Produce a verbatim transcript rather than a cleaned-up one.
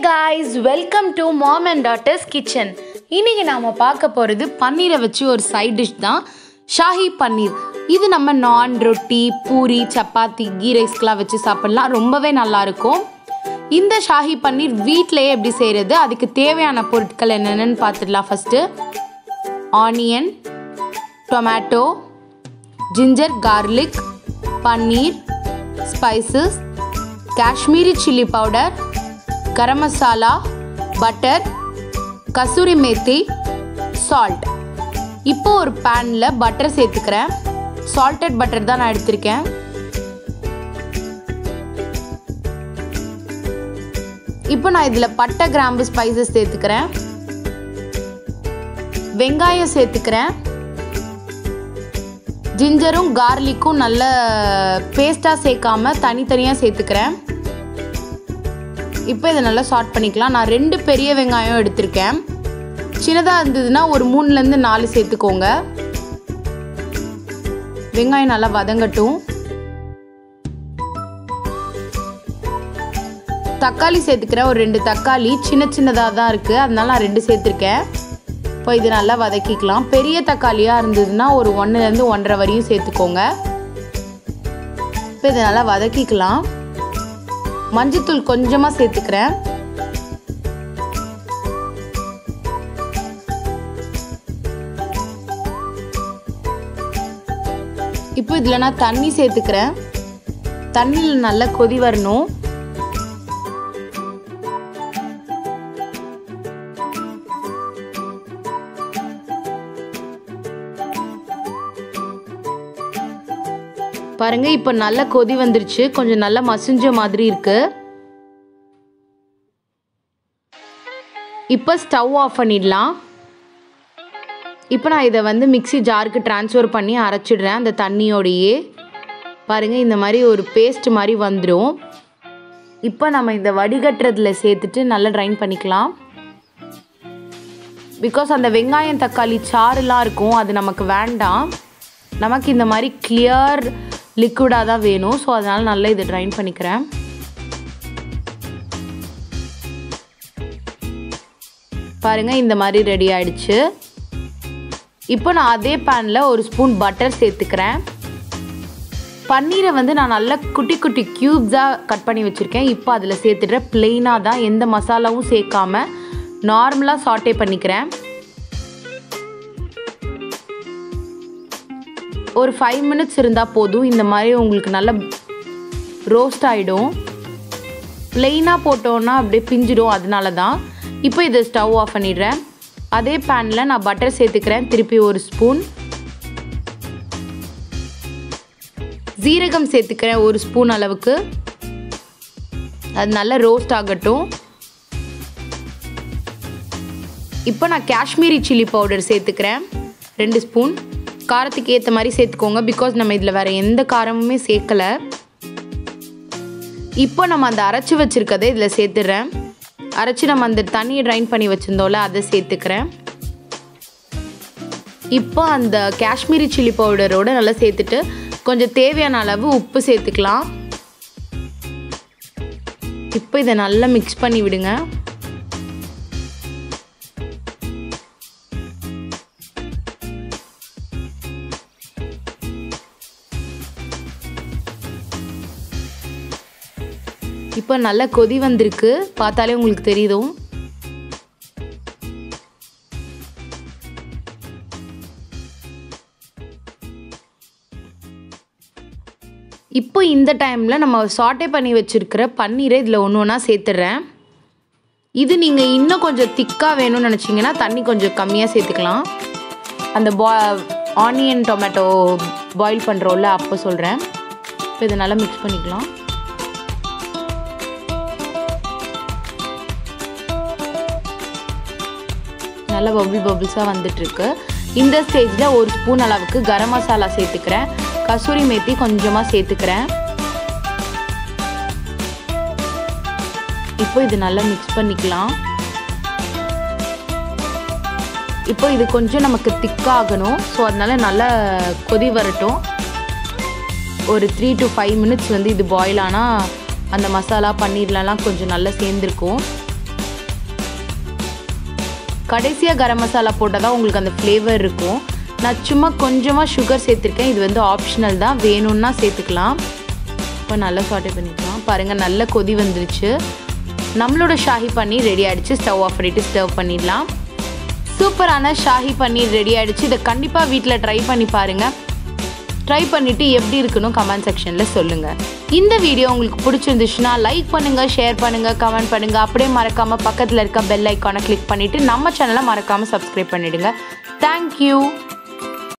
guys, welcome to Mom and Daughter's Kitchen. இன்னைக்கு நாம பார்க்க போறது பன்னீரை வச்சு ஒரு சைட் டிஷ் தான் ஷாஹி பன்னீர். இது நம்ம நான், ரொட்டி, பூரி, சப்பாத்தி, கீ ரைஸ்க்குலாம் வச்சு சாப்பிடலாம். ரொம்பவே நல்லா இருக்கும். இந்த ஷாஹி பன்னீர் வீட்லயே எப்படி செய்யறது, அதுக்கு தேவையான பொருட்கள் என்னென்னு பார்த்துடலாம். First onion, tomato, ginger garlic, paneer, spices, Kashmiri chilli powder, garam masala, butter, kasuri methi, salt. இப்போ ஒரு பேனில் பட்டர் சேர்த்துக்கிறேன். சால்டட் பட்டர் தான் நான் எடுத்திருக்கேன். இப்போ நான் இதில் பட்டை, கிராம்பு, ஸ்பைசஸ் சேர்த்துக்கிறேன். வெங்காயம் சேர்த்துக்கிறேன். ஜிஞ்சரும் கார்லிக்கும் நல்ல பேஸ்ட்டாக சேர்க்காம தனித்தனியாக சேர்த்துக்கிறேன். இப்போ இதை நல்லா சாட் பண்ணிக்கலாம். நான் ரெண்டு பெரிய வெங்காயம் எடுத்திருக்கேன். சின்னதாக இருந்ததுன்னா ஒரு மூணுலேருந்து நாலு சேர்த்துக்கோங்க. வெங்காயம் நல்லா வதங்கட்டும். தக்காளி சேர்த்துக்கிறேன். ஒரு ரெண்டு தக்காளி சின்ன சின்னதாக தான் இருக்குது, அதனால நான் ரெண்டு சேர்த்துருக்கேன். இப்போ இது நல்லா வதக்கிக்கலாம். பெரிய தக்காளியாக இருந்ததுன்னா ஒரு ஒன்றுலேருந்து ஒன்றரை வரையும் சேர்த்துக்கோங்க. இப்போ இதை நல்லா வதக்கிக்கலாம். மஞ்சத்தூள் கொஞ்சமாக சேர்த்துக்கிறேன். இப்போ இதில் நான் தண்ணி சேர்த்துக்கிறேன். தண்ணியில் நல்லா கொதி வரணும். பாருங்க, இப்போ நல்லா கொதி வந்துருச்சு. கொஞ்சம் நல்லா மசிஞ்ச மாதிரி இருக்கு. இப்போ ஸ்டவ் ஆஃப் பண்ணிடலாம். இப்போ நான் இதை வந்து மிக்ஸி ஜாருக்கு ட்ரான்ஸ்ஃபர் பண்ணி அரைச்சிடுறேன் அந்த தண்ணியோடையே. பாருங்கள், இந்த மாதிரி ஒரு பேஸ்ட் மாதிரி வந்துடும். இப்போ நம்ம இந்த வடிகட்டுறதுல சேர்த்துட்டு நல்லா ட்ரைன் பண்ணிக்கலாம். பிகாஸ் அந்த வெங்காயம் தக்காளி சாறுலாம் இருக்கும், அது நமக்கு வேண்டாம். நமக்கு இந்த மாதிரி கிளியர் லிக்விடாக தான் வேணும். ஸோ அதனால் நல்லா இதை ட்ரைன் பண்ணிக்கிறேன். பாருங்கள், இந்த மாதிரி ரெடி ஆயிடுச்சு. இப்போ நான் அதே பேனில் ஒரு ஸ்பூன் பட்டர் சேர்த்துக்கிறேன். பன்னீரை வந்து நான் நல்லா குட்டி குட்டி க்யூப்ஸாக கட் பண்ணி வச்சுருக்கேன். இப்போ அதில் சேர்த்துடுறேன். ப்ளெயினாக தான், எந்த மசாலாவும் சேர்க்காம நார்மலாக சாட்டே பண்ணிக்கிறேன். ஒரு ஃபைவ் மினிட்ஸ் இருந்தால் போதும். இந்த மாதிரி உங்களுக்கு நல்லா ரோஸ்ட் ஆகிடும். ப்ளெயினாக போட்டோன்னா அப்படியே பிஞ்சிடும், அதனால தான். இப்போ இதை ஸ்டவ் ஆஃப் பண்ணிடுறேன். அதே பேனில் நான் பட்டர் சேர்த்துக்கிறேன். திருப்பி ஒரு ஸ்பூன் ஜீரகம் சேர்த்துக்கிறேன், ஒரு ஸ்பூன் அளவுக்கு. அது நல்லா ரோஸ்ட் ஆகட்டும். இப்போ நான் காஷ்மீரி சில்லி பவுடர் சேர்த்துக்கிறேன், ரெண்டு ஸ்பூன். காரத்துக்கு ஏற்ற மாதிரி சேர்த்துக்கோங்க, பிகாஸ் நம்ம இதில் வேறு எந்த காரமுமே சேர்க்கலை. இப்போ நம்ம அந்த அரைச்சி வச்சுருக்கதை இதில் சேர்த்துடுறேன். அரைச்சி நம்ம அந்த தண்ணியை ட்ரைன் பண்ணி வச்சுருந்தோம்ல, அதை சேர்த்துக்கிறேன். இப்போ அந்த காஷ்மீரி சில்லி பவுடரோடு நல்லா சேர்த்துட்டு கொஞ்சம் தேவையான அளவு உப்பு சேர்த்துக்கலாம். இப்போ இதை நல்லா மிக்ஸ் பண்ணி விடுங்க. இப்போ நல்லா கொதி வந்திருக்கு, பார்த்தாலே உங்களுக்கு தெரியுதும். இப்போ இந்த டைமில் நம்ம சாட்டே பண்ணி வச்சுருக்கிற பன்னீரை இதில் ஒன்று ஒன்றா சேர்த்துடுறேன். இது நீங்கள் இன்னும் கொஞ்சம் திக்காக வேணும்னு நினச்சிங்கன்னா தண்ணி கொஞ்சம் கம்மியாக சேர்த்துக்கலாம். அந்த பா ஆனியன் டொமேட்டோ பாயில் பண்ணுறோம்ல, அப்போ சொல்கிறேன். இப்போ இதை நல்லா மிக்ஸ் பண்ணிக்கலாம். நல்லா பபிள் பபிள்ஸாக வந்துட்டுருக்கு. இந்த ஸ்டேஜில் ஒரு ஸ்பூன் அளவுக்கு கரம் மசாலா சேர்த்துக்கிறேன். கசூரி மேத்தி கொஞ்சமாக சேர்த்துக்கிறேன். இப்போ இது நல்லா மிக்ஸ் பண்ணிக்கலாம். இப்போ இது கொஞ்சம் நமக்கு திக்காகணும். ஸோ அதனால நல்லா கொதி வரட்டும். ஒரு த்ரீ டு ஃபைவ் மினிட்ஸ் வந்து இது பாயில் ஆனால் அந்த மசாலா பன்னீர்லலாம் கொஞ்சம் நல்லா சேர்ந்துருக்கும். கடைசியாக கரம் மசாலா போட்டால் தான் உங்களுக்கு அந்த ஃப்ளேவர் இருக்கும். நான் சும்மா கொஞ்சமாக சுகர் சேர்த்துருக்கேன். இது வந்து ஆப்ஷனல் தான், வேணும்னா சேர்த்துக்கலாம். இப்போ நல்லா சாட்டே பண்ணிக்கலாம். பாருங்கள் நல்ல கொதி வந்துருச்சு. நம்மளோட ஷாஹி பன்னீர் ரெடி ஆகிடுச்சு. ஸ்டவ் ஆஃப் பண்ணிவிட்டு ஸ்டவ் பண்ணிடலாம். சூப்பரான ஷாஹி பன்னீர் ரெடி ஆகிடுச்சு. இதை கண்டிப்பாக வீட்டில் ட்ரை பண்ணி பாருங்கள். ட்ரை பண்ணிவிட்டு எப்படி இருக்குன்னு கமெண்ட் செக்ஷனில் சொல்லுங்கள். இந்த வீடியோ உங்களுக்கு பிடிச்சிருந்துச்சுன்னா லைக் பண்ணுங்கள், ஷேர் பண்ணுங்கள், கமெண்ட் பண்ணுங்கள். அப்படியே மறக்காமல் பக்கத்தில் இருக்க பெல் ஐக்கானை கிளிக் பண்ணிவிட்டு நம்ம சேனலை மறக்காமல் சப்ஸ்கிரைப் பண்ணிவிடுங்க. தேங்க்யூ.